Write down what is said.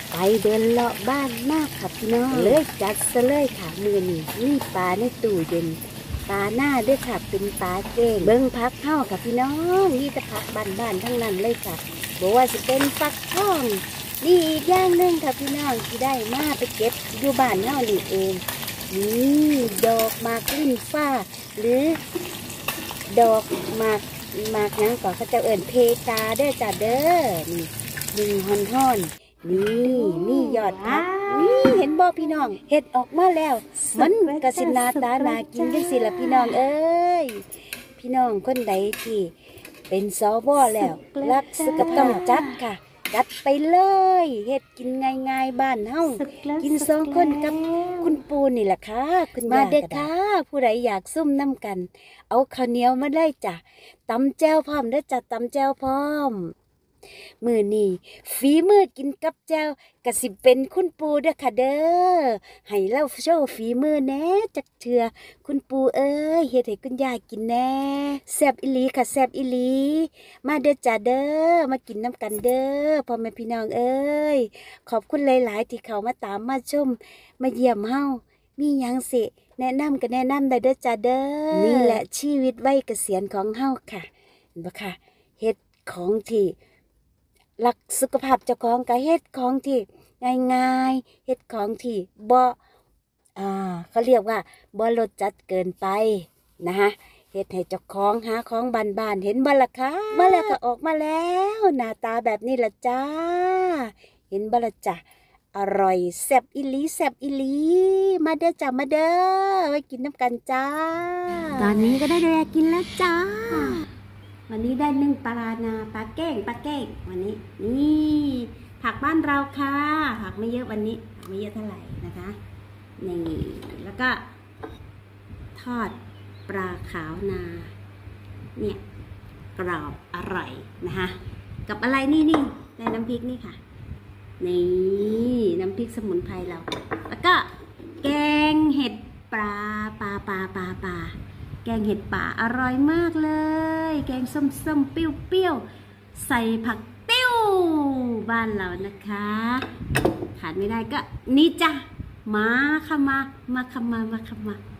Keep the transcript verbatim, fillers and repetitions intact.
ไปเดินเลาะบ้านมากค่ะพี่น้องเลยจัดซะเลยค่ะมือนี่มีปลาในตู้เย็นปลาหน้าด้วยค่ะเป็นปลาเก่งเบิ้งพักเข้าค่ะพี่น้องนี่จะพักบ้านๆทั้งนั้นเลยค่ะบอกว่าจะเป็นฟักทองนี่อีกอย่างหนึ่งค่ะพี่น้องที่ได้มาไปเก็บอยู่บ้านเฮานี่เองนี่ดอกหมากลิ้นฟ้าหรือดอกหมากหมากนั้นก่อนเขาจะเอิ่นเพกาเด้อจ้ะเด้อนี่ดึงห่อนห่อนนี่มียอดพักนี่เห็นบ่พี่น้องเห็ดออกมาแล้วมันกระสินาตานากินกันสิละพี่น้องเอ้ยพี่น้องคนใดที่เป็นสวแล้วรักสุขต้องจัดค่ะจัดไปเลยเห็ดกินง่ายๆบ้านเฮากินสองคนกับคุณปูนี่แหละค่ะคุณมาเด็กค่ะผู้ใดอยากซุ่มน้ำกันเอาข้าวเหนียวมาได้จ้ะตำแจ่วพร้อมได้จ้ะตำแจ่วพร้อมมือนี่ฝีมือกินกับแจ่วกะสิเป็นคุณปูเด้อค่ะเด้อให้เล่าโชว์ฝีมือแน่จักเถื่อคุณปูเอ้ยเฮ็ดให้คุณยายกินแน่แซ่บอีหลีค่ะแซ่บอีหลีมาเด้อจ้าเด้อมากินน้ำกันเด้อพ่อแม่พี่น้องเอ้ยขอบคุณหลายๆที่เขามาตามมาชมมาเยี่ยมเฮามีหยังสิแนะนำกันแนะนำได้เด้อจ้าเด้อนี่แหละชีวิตวัยเกษียณของเฮาค่ะเห็นบ่ค่ะเฮ็ดของที่รักสุขภาพเจ้าของกับเฮ็ดของที่ง่ายๆเฮ็ดของที่บ่อ่าเขาเรียกว่าบ่รสจัดเกินไปนะฮะเฮ็ดให้เจ้าของหาของบ้านๆเห็นบ่ล่ะคะมาแล้วก็ออกมาแล้วหน้าตาแบบนี้ล่ะจ้าเห็นบ่ล่ะจ้ะอร่อยแซ่บอีหลีแซ่บอีหลีมาเด้อจ้ามาเด้อไว้กินน้ำกันจ้าตอนนี้ก็ได้เวลากินแล้วจ้าวันนี้ได้นึ่งปลานาปลาแก้งปลาแก้งวันนี้นี่ผักบ้านเราค่ะผักไม่เยอะวันนี้ไม่เยอะเท่าไหร่นะคะนี่แล้วก็ทอดปลาขาวนาเนี่ยกรอบอร่อยนะคะกับอะไรนี่นี่ในน้ำพริกนี่ค่ะนี่น้ำพริกสมุนไพรเราแล้วก็แกงเห็ดปลาปลาปลาปลาปลาแกงเห็ดป่าอร่อยมากเลยแกงส้มๆเปรี้ยวๆใส่ผักติ้วบ้านเรานะคะขาดไม่ได้ก็นี่จ้ะมาค่ะมามาค่ะมามาค่ะมา